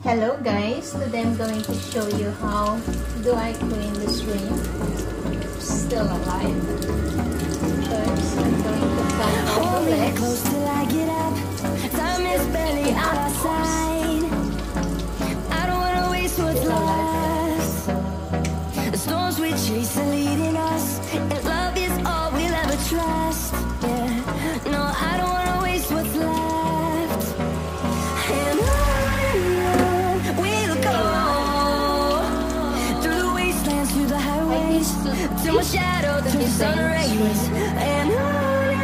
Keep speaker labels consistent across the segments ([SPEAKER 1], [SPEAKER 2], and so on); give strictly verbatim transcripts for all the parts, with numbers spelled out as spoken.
[SPEAKER 1] Hello guys, today I'm going to show you how do I clean the shrimp still alive. First, I'm going to cut all the legs.
[SPEAKER 2] Close till I get up. Time is barely on our side. I don't wanna waste what's left. The storms we chase are leading us, and love is all we'll ever trust. Yeah, no, I don't wanna waste what's left. And on we'll go through the wastelands, through the highways, till my shadow turns to sun rays. And on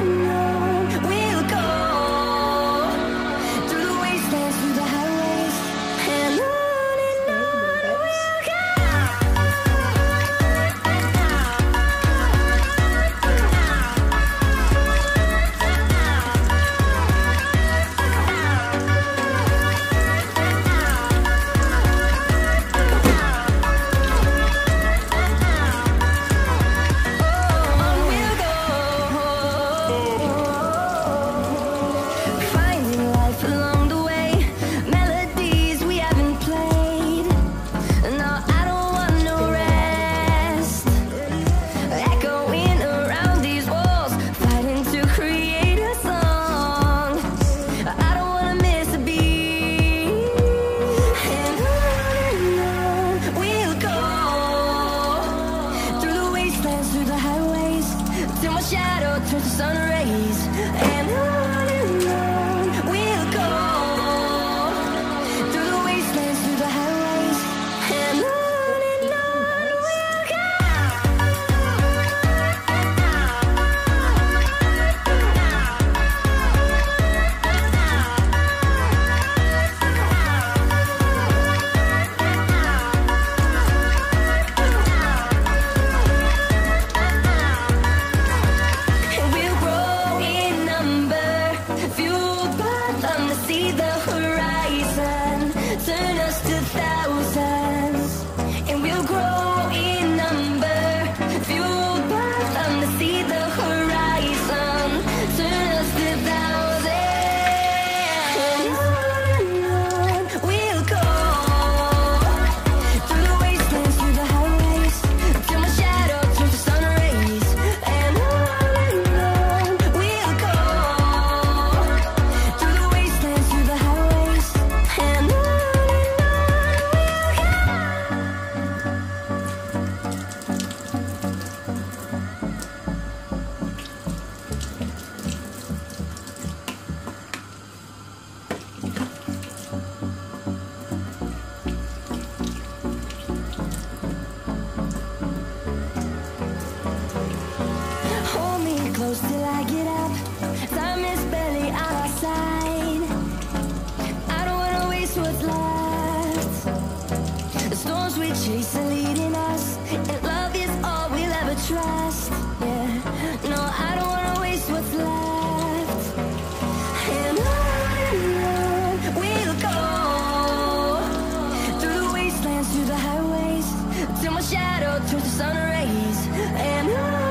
[SPEAKER 2] till I get up. Time is barely on our side. I don't wanna waste what's left. The storms we chase are leading us, and love is all we'll ever trust. Yeah, no, I don't wanna waste what's left. And on we'll go through the wastelands, through the highways, till my shadow turns to sun rays. And on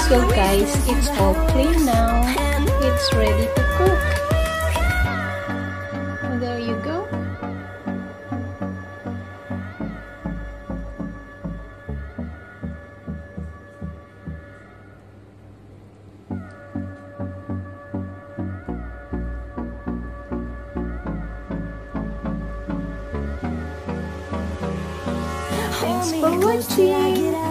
[SPEAKER 1] So guys, it's all clean now. It's ready to cook. There you go. Thanks for watching.